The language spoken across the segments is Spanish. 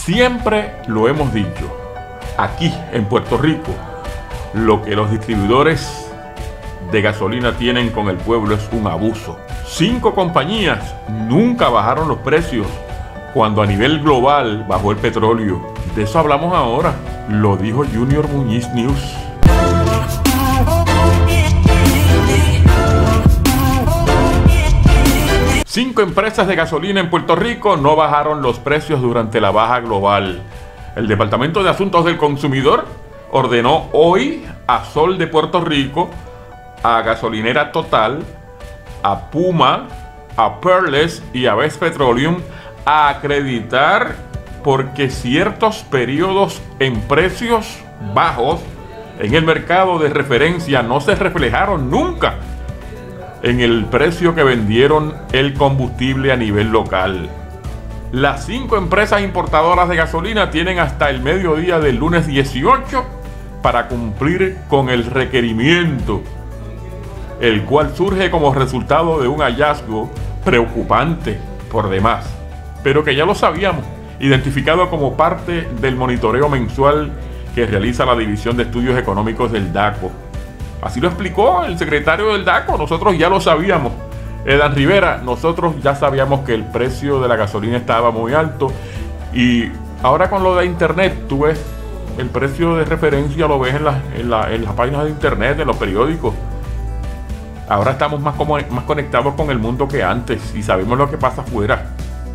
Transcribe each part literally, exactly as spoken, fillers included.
Siempre lo hemos dicho, aquí en Puerto Rico, lo que los distribuidores de gasolina tienen con el pueblo es un abuso. Cinco compañías nunca bajaron los precios cuando a nivel global bajó el petróleo. De eso hablamos ahora, lo dijo Junior Muñiz News. Cinco empresas de gasolina en Puerto Rico no bajaron los precios durante la baja global. El Departamento de Asuntos del Consumidor ordenó hoy a Sol de Puerto Rico, a Gasolinera Total, a Puma, a Pearless y a Best Petroleum a acreditar porque ciertos periodos en precios bajos en el mercado de referencia no se reflejaron nunca en el precio que vendieron el combustible a nivel local. Las cinco empresas importadoras de gasolina tienen hasta el mediodía del lunes dieciocho para cumplir con el requerimiento, el cual surge como resultado de un hallazgo preocupante por demás, pero que ya lo sabíamos, identificado como parte del monitoreo mensual que realiza la División de Estudios Económicos del DACO. Así lo explicó el secretario del DACO, nosotros ya lo sabíamos. Edan Rivera, nosotros ya sabíamos que el precio de la gasolina estaba muy alto y ahora con lo de internet, tú ves el precio de referencia, lo ves en, la, en, la, en las páginas de internet, en los periódicos. Ahora estamos más, como, más conectados con el mundo que antes y sabemos lo que pasa afuera.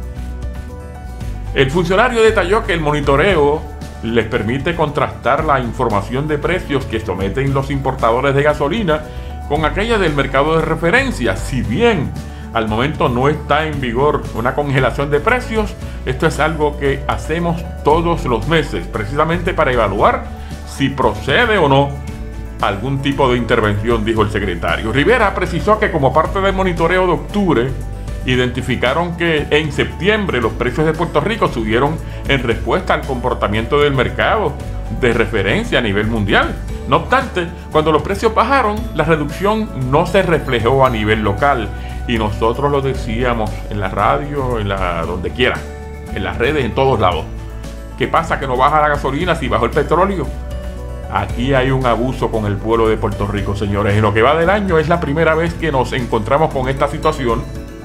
El funcionario detalló que el monitoreo les permite contrastar la información de precios que someten los importadores de gasolina con aquella del mercado de referencia. Si bien al momento no está en vigor una congelación de precios, esto es algo que hacemos todos los meses, precisamente para evaluar si procede o no algún tipo de intervención, dijo el secretario. Rivera precisó que como parte del monitoreo de octubre, identificaron que en septiembre los precios de Puerto Rico subieron en respuesta al comportamiento del mercado de referencia a nivel mundial. No obstante, cuando los precios bajaron, la reducción no se reflejó a nivel local y nosotros lo decíamos en la radio, en la donde quiera, en las redes, en todos lados. ¿Qué pasa? Que no baja la gasolina si bajó el petróleo. Aquí hay un abuso con el pueblo de Puerto Rico, señores. En lo que va del año es la primera vez que nos encontramos con esta situación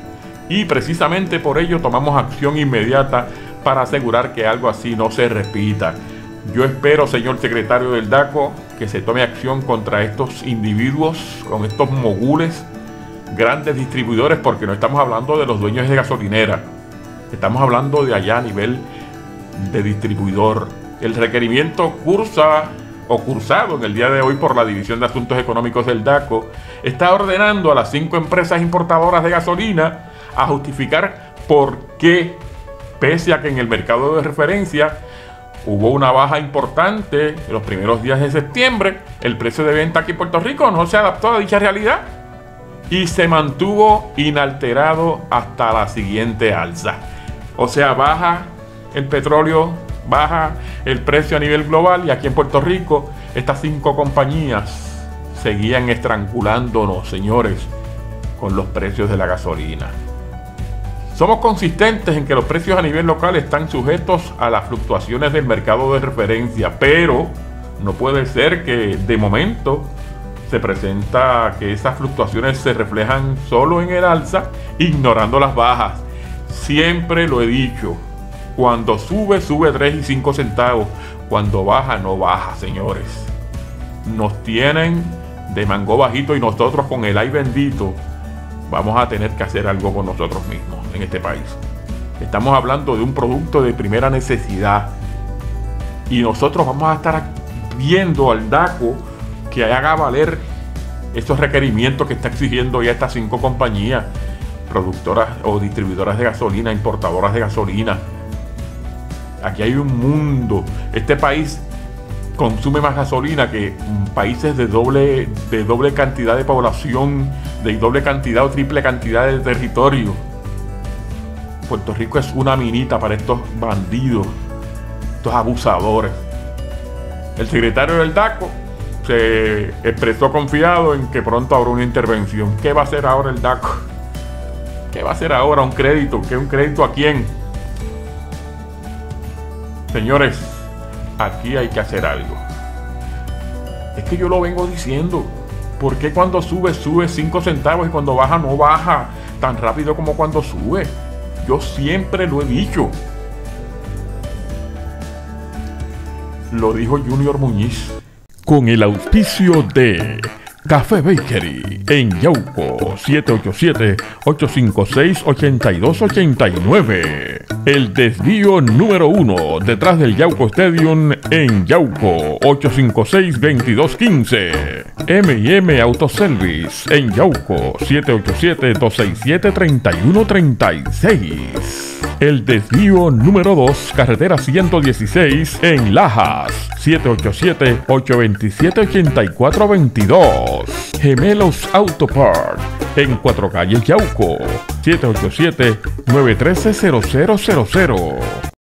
y precisamente por ello tomamos acción inmediata para asegurar que algo así no se repita. Yo espero, señor secretario del DACO, que se tome acción contra estos individuos, con estos mogules, grandes distribuidores, porque no estamos hablando de los dueños de gasolinera, estamos hablando de allá a nivel de distribuidor. El requerimiento cursa o cursado en el día de hoy por la División de Asuntos Económicos del DACO está ordenando a las cinco empresas importadoras de gasolina a justificar por qué, pese a que en el mercado de referencia hubo una baja importante en los primeros días de septiembre, el precio de venta aquí en Puerto Rico no se adaptó a dicha realidad y se mantuvo inalterado hasta la siguiente alza. O sea, baja el petróleo, baja el precio a nivel global y aquí en Puerto Rico estas cinco compañías seguían estrangulándonos, señores, con los precios de la gasolina. Somos consistentes en que los precios a nivel local están sujetos a las fluctuaciones del mercado de referencia, pero no puede ser que de momento se presenta que esas fluctuaciones se reflejan solo en el alza, ignorando las bajas. Siempre lo he dicho, cuando sube, sube tres y cinco centavos, cuando baja, no baja, señores. Nos tienen de mango bajito y nosotros con el ay bendito vamos a tener que hacer algo con nosotros mismos en este país. Estamos hablando de un producto de primera necesidad y nosotros vamos a estar viendo al DACO que haga valer estos requerimientos que está exigiendo ya estas cinco compañías productoras o distribuidoras de gasolina, importadoras de gasolina. Aquí hay un mundo. Este país consume más gasolina que países de doble, de doble cantidad de población, de doble cantidad o triple cantidad de territorio. Puerto Rico es una minita para estos bandidos, estos abusadores. El secretario del DACO se expresó confiado en que pronto habrá una intervención. ¿Qué va a hacer ahora el DACO? ¿Qué va a hacer ahora? ¿Un crédito? ¿Qué un crédito a quién? Señores, aquí hay que hacer algo. Es que yo lo vengo diciendo. ¿Por qué cuando sube, sube cinco centavos y cuando baja, no baja tan rápido como cuando sube? Yo siempre lo he dicho. Lo dijo Junior Muñiz. Con el auspicio de Café Bakery en Yauco, siete ocho siete, ocho cinco seis, ocho dos ocho nueve. El desvío número uno detrás del Yauco Stadium en Yauco, ocho cinco seis, veintidós quince. M y M Autoservice en Yauco, siete ocho siete, dos seis siete, tres uno tres seis. El desvío número dos, carretera ciento dieciséis en Lajas, siete ocho siete, ocho dos siete, ocho cuatro dos dos. Gemelos Auto Parts en Cuatro Calles Yauco, siete ocho siete, nueve uno tres, cero cero cero cero.